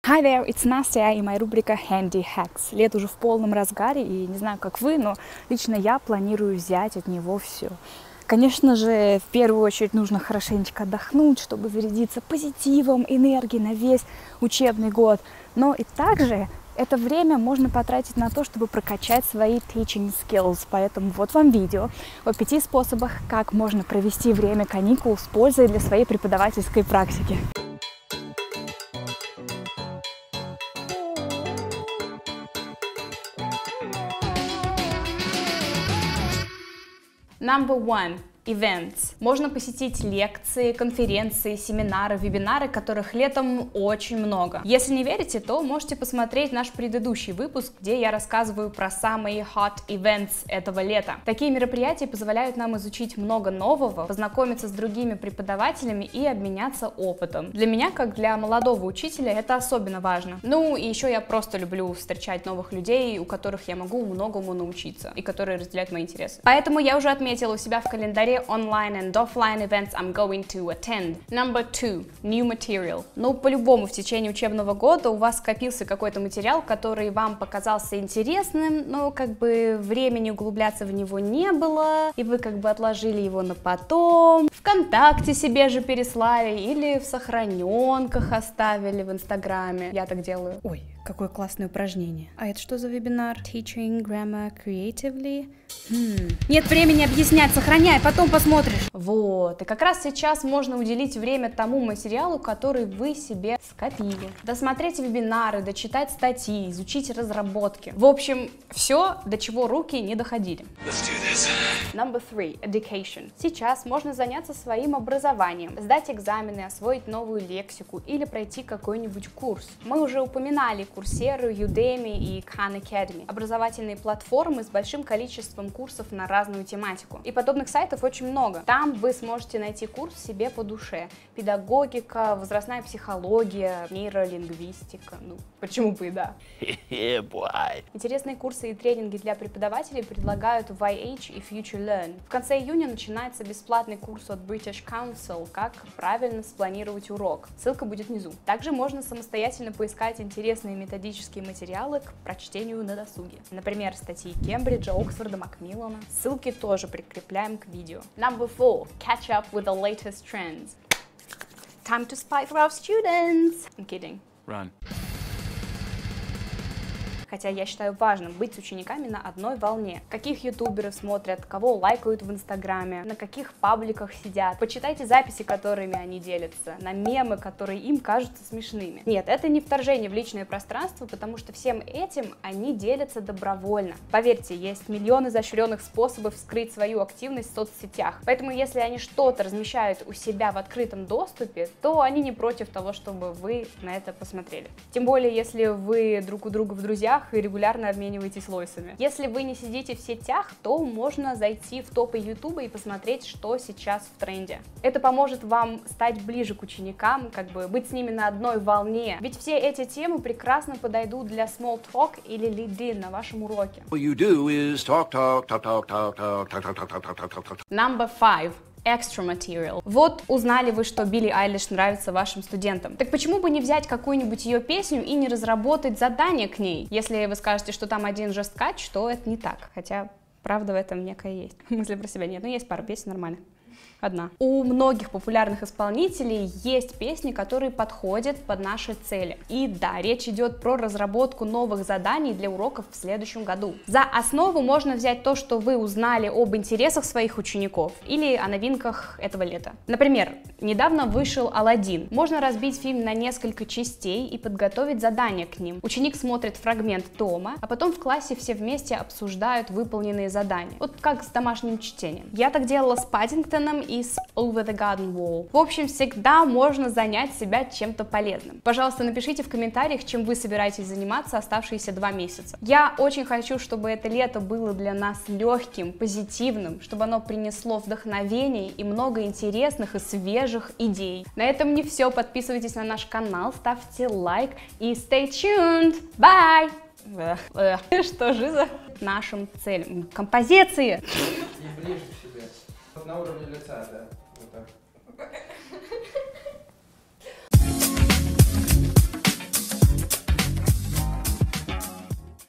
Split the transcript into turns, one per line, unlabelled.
Hi there, it's Настя и моя рубрика Handy Hacks. Лето уже в полном разгаре, и не знаю, как вы, но лично я планирую взять от него все. Конечно же, в первую очередь нужно хорошенечко отдохнуть, чтобы зарядиться позитивом, энергией на весь учебный год. Но и также это время можно потратить на то, чтобы прокачать свои teaching skills. Поэтому вот вам видео о 5 способах, как можно провести время каникул с пользой для своей преподавательской практики. Number 1. Events. Можно посетить лекции, конференции, семинары, вебинары, которых летом очень много. Если не верите, то можете посмотреть наш предыдущий выпуск, где я рассказываю про самые hot events этого лета. Такие мероприятия позволяют нам изучить много нового, познакомиться с другими преподавателями и обменяться опытом. Для меня, как для молодого учителя, это особенно важно. Ну и еще я просто люблю встречать новых людей, у которых я могу многому научиться и которые разделяют мои интересы. Поэтому я уже отметила у себя в календаре online and offline events I'm going to attend. Number 2. New material. Ну, по-любому в течение учебного года у вас скопился какой-то материал, который вам показался интересным, но как бы времени углубляться в него не было, и вы как бы отложили его на потом, ВКонтакте себе же переслали или в сохраненках оставили в Инстаграме. Я так делаю. Ой, какое классное упражнение. А это что за вебинар? Teaching Grammar Creatively? Нет времени объяснять, сохраняй, потом посмотришь. Вот, и как раз сейчас можно уделить время тому материалу, который вы себе скопили. Досмотреть вебинары, дочитать статьи, изучить разработки. В общем, все, до чего руки не доходили. Number 3. Education. Сейчас можно заняться своим образованием, сдать экзамены, освоить новую лексику или пройти какой-нибудь курс. Мы уже упоминали Coursera, Udemy и Khan Academy. Образовательные платформы с большим количеством курсов на разную тематику. И подобных сайтов очень много. Там вы сможете найти курс себе по душе. Педагогика, возрастная психология, нейролингвистика. Ну, почему бы и да. Интересные курсы и тренинги для преподавателей предлагают YH и Future Learn. В конце июня начинается бесплатный курс от British Council «Как правильно спланировать урок». Ссылка будет внизу. Также можно самостоятельно поискать интересные методические материалы к прочтению на досуге. Например, статьи Кембриджа, Оксфорда, Макмиллана. Ссылки тоже прикрепляем к видео. Number 4. Catch up with the latest trends. Time to spy for our students. I'm kidding.
Run.
Хотя я считаю важным быть с учениками на одной волне. Каких ютуберов смотрят, кого лайкают в инстаграме, на каких пабликах сидят. Почитайте записи, которыми они делятся, на мемы, которые им кажутся смешными. Нет, это не вторжение в личное пространство, потому что всем этим они делятся добровольно. Поверьте, есть миллионы изощренных способов скрыть свою активность в соцсетях. Поэтому если они что-то размещают у себя в открытом доступе, то они не против того, чтобы вы на это посмотрели. Тем более, если вы друг у друга в друзьях и регулярно обмениваетесь лойсами. Если вы не сидите в сетях, то можно зайти в топы YouTube и посмотреть, что сейчас в тренде. Это поможет вам стать ближе к ученикам, как бы быть с ними на одной волне. Ведь все эти темы прекрасно подойдут для small talk или lead-in на вашем уроке. Number 5. Extra material. Вот узнали вы, что Билли Айлиш нравится вашим студентам. Так почему бы не взять какую-нибудь ее песню и не разработать задание к ней? Если вы скажете, что там один же скач, то это не так. Хотя правда в этом некая есть. Мысли про себя нет, но есть пара песен нормально. Одна. У многих популярных исполнителей есть песни, которые подходят под наши цели. И да, речь идет про разработку новых заданий для уроков в следующем году. За основу можно взять то, что вы узнали об интересах своих учеников или о новинках этого лета. Например, недавно вышел «Аладдин». Можно разбить фильм на несколько частей и подготовить задания к ним. Ученик смотрит фрагмент тома, а потом в классе все вместе обсуждают выполненные задания. Вот как с домашним чтением. Я так делала с Паддингтоном и с Over the Garden Wall. В общем, всегда можно занять себя чем-то полезным. Пожалуйста, напишите в комментариях, чем вы собираетесь заниматься оставшиеся 2 месяца. Я очень хочу, чтобы это лето было для нас легким, позитивным, чтобы оно принесло вдохновение и много интересных и свежих идей. На этом не все. Подписывайтесь на наш канал, ставьте лайк и stay tuned. Bye! Что же за нашим целям? Композиции!
И ближе к себе. Вот на уровне лица, да. Вот так.